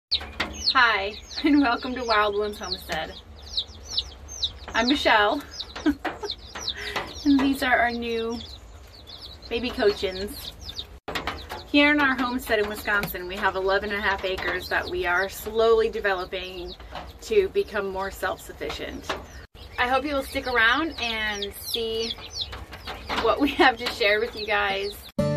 Hi, and welcome to Wild Ones Homestead. I'm Michelle, and these are our new baby cochins. Here in our homestead in Wisconsin, we have 11.5 acres that we are slowly developing to become more self-sufficient. I hope you will stick around and see what we have to share with you guys.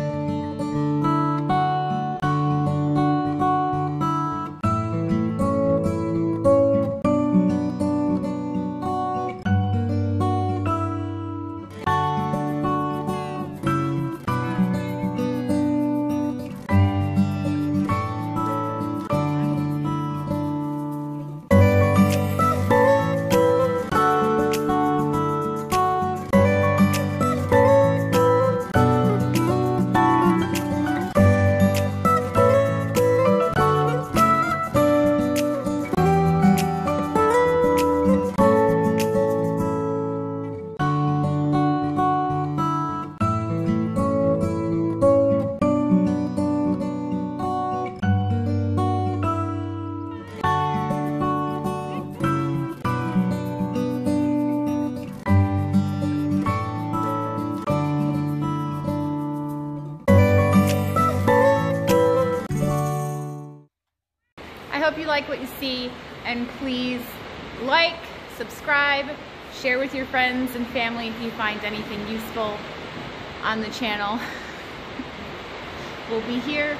I hope you like what you see, and please like, subscribe, share with your friends and family if you find anything useful on the channel. We'll be here.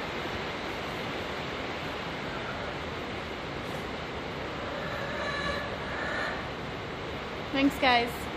Thanks, guys.